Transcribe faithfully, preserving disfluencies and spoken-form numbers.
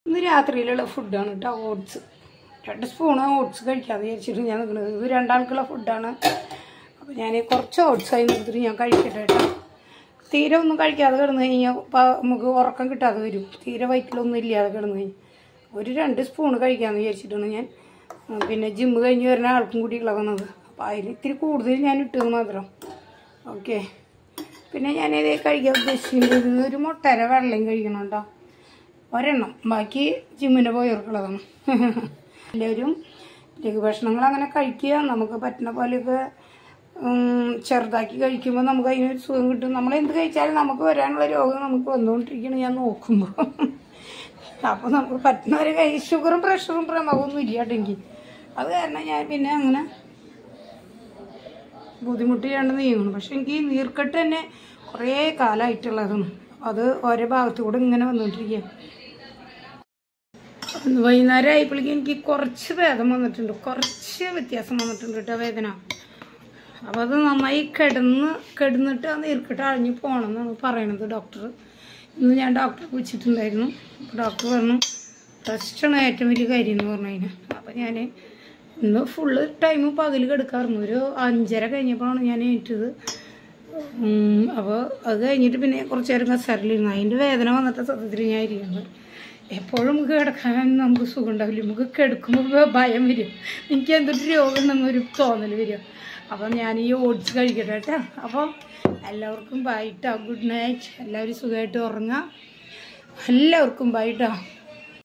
ഇന്ന് രാത്രിയിലുള്ള ഫുഡാണ് കേട്ടോ, ഓട്സ്. രണ്ട് സ്പൂണ് ഓട്സ് കഴിക്കാമെന്ന് വിചാരിച്ചിട്ട് ഞാൻ നിൽക്കുന്നത്. ഇത് രണ്ടാൾക്കുള്ള ഫുഡാണ്. അപ്പോൾ ഞാൻ കുറച്ച് ഓട്സായി നിർത്തിട്ട് ഞാൻ കഴിക്കട്ടെ കേട്ടോ. തീരെ ഒന്നും കഴിക്കാതെ കിടന്നു കഴിഞ്ഞാൽ നമുക്ക് ഉറക്കം കിട്ടാതെ വരും. തീരെ വയറ്റിലൊന്നും ഇല്ലാതെ കിടന്നു കഴിഞ്ഞാൽ ഒരു രണ്ട് സ്പൂണ് കഴിക്കാമെന്ന് വിചാരിച്ചിട്ടാണ് ഞാൻ പിന്നെ ജിമ്മ് കഴിഞ്ഞ് വരുന്ന ആൾക്കും കൂടി ഇളകുന്നത്. അപ്പോൾ അതിൽ ഇത്തിരി കൂടുതൽ ഞാൻ ഇട്ടത് മാത്രം. ഓക്കെ, പിന്നെ ഞാനിത് കഴിക്കാൻ ഉദ്ദേശിക്കുന്നത് ഒരു മുട്ടര വെള്ളയും കഴിക്കണം കേട്ടോ, ഒരെണ്ണം. ബാക്കി ജിമ്മിന് പോയവർക്കുള്ളതാണ്. എല്ലാവരും ലഘുഭക്ഷണങ്ങൾ അങ്ങനെ കഴിക്കുക. നമുക്ക് പറ്റുന്ന പോലെയൊക്കെ ചെറുതാക്കി കഴിക്കുമ്പോൾ നമുക്ക് അതിനൊരു സുഖം കിട്ടും. നമ്മളെന്ത് കഴിച്ചാലും നമുക്ക് വരാനുള്ള രോഗം നമുക്ക് വന്നുകൊണ്ടിരിക്കണം ഞാൻ നോക്കുമ്പോൾ. അപ്പോൾ നമുക്ക് പറ്റുന്നവരെ കൈ ഷുഗറും പ്രഷറും പ്രമേഹമൊന്നും ഇല്ലാട്ടെങ്കിൽ അത് കാരണം ഞാൻ പിന്നെ അങ്ങനെ ബുദ്ധിമുട്ടിയാണ്ട് നീങ്ങണം. പക്ഷെ എനിക്ക് നീർക്കെട്ട് തന്നെ കുറേ കാലമായിട്ടുള്ളതാണ്. അത് ഓരോ ഭാഗത്തുകൂടെ ഇങ്ങനെ വന്നുകൊണ്ടിരിക്കുക. വൈകുന്നേരം ആയപ്പോഴേക്കും എനിക്ക് കുറച്ച് ഭേദം വന്നിട്ടുണ്ട്, കുറച്ച് വ്യത്യാസം വന്നിട്ടുണ്ട് കേട്ടോ വേദന. അപ്പോൾ അത് നന്നായി കിടന്ന് കിടന്നിട്ട് ആ നീർക്കെട്ട് അഴിഞ്ഞ് പോകണം എന്നാണ് പറയണത് ഡോക്ടർ. ഇന്ന് ഞാൻ ഡോക്ടറെ വിളിച്ചിട്ടുണ്ടായിരുന്നു. അപ്പോൾ ഡോക്ടർ പറഞ്ഞു റെസ്റ്റാണ് ഏറ്റവും വലിയ കാര്യം എന്ന് പറഞ്ഞു കഴിഞ്ഞാൽ. അപ്പോൾ ഞാൻ ഇന്ന് ഫുള്ള് ടൈം പകൽ കിടക്കാറുണ്ട്. ഒരു അഞ്ചര കഴിഞ്ഞപ്പോഴാണ് ഞാൻ ഏറ്റത്. അപ്പോൾ അത് കഴിഞ്ഞിട്ട് പിന്നെ കുറച്ച് നേരം കസേരയിലിരുന്നു. അതിൻ്റെ വേദന വന്നിട്ട് സത്യത്തിൽ ഞാൻ ഇരിക്കുന്നത്. എപ്പോഴും നമുക്ക് കിടക്കാൻ നമുക്ക് സുഖം ഉണ്ടാവില്ല. നമുക്ക് കിടക്കുമ്പോൾ ഭയം വരും, എനിക്ക് എന്തൊരു രോഗം എന്നൊരു തോന്നൽ വരും. അപ്പം ഞാൻ ഈ ഓട്സ് കഴിക്കട്ടെ കേട്ടോ. അപ്പോൾ എല്ലാവർക്കും ബൈ ട്ടോ, ഗുഡ് നൈറ്റ്. എല്ലാവരും സുഖമായിട്ട് ഉറങ്ങാം. എല്ലാവർക്കും ബൈ ട്ടോ.